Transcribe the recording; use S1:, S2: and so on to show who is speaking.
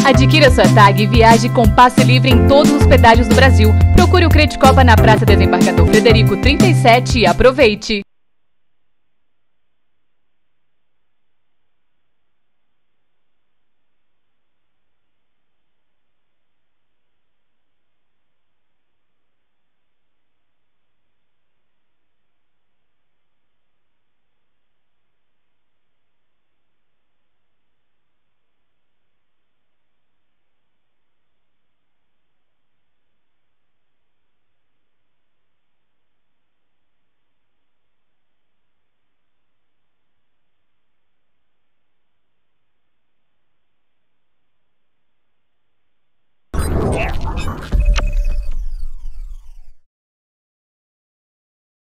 S1: Adquira sua tag e viaje com passe livre em todos os pedágios do Brasil. Procure o Credicopa na Praça Desembargador Frederico 37 e aproveite!